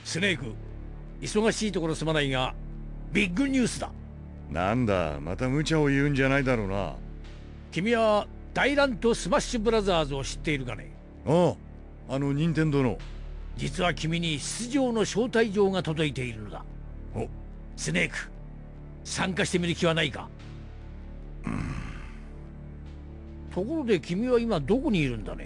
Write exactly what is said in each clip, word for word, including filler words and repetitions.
スネーク、忙しいところすまないがビッグニュースだ。 なんだ、また無茶を言うんじゃないだろうな。 君は大乱とスマッシュブラザーズを知っているかね。 ああ、あの任天堂の。 実は君に出場の招待状が届いているのだ。 お、 スネーク、参加してみる気はないか。 うん、 ところで君は今どこにいるんだね。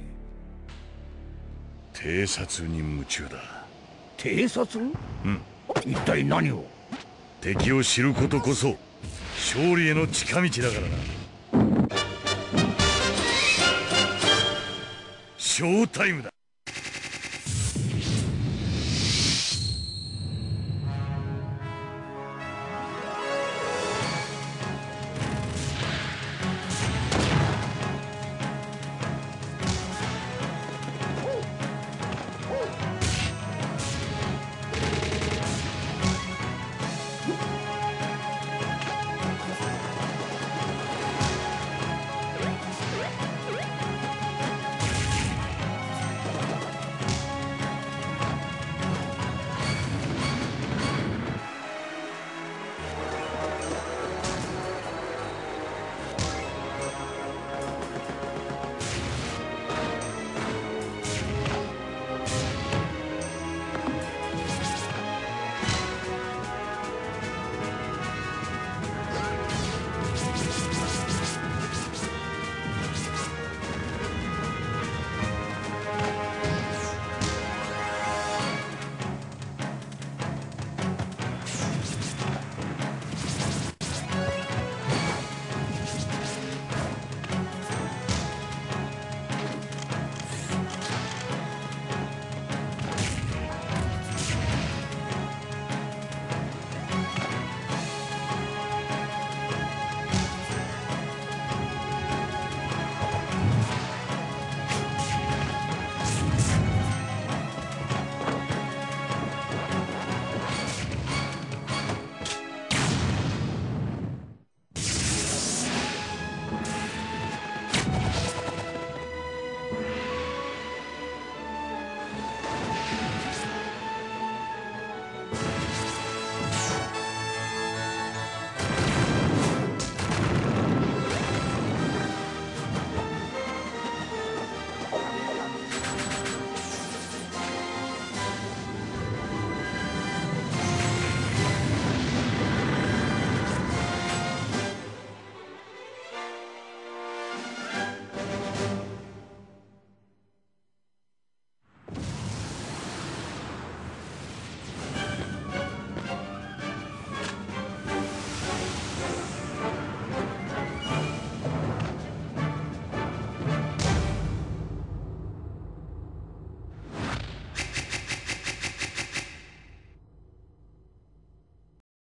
偵察に夢中だ。 偵察？ うん。 一体何を？ 敵を知ることこそ勝利への近道だからな。ショータイムだ。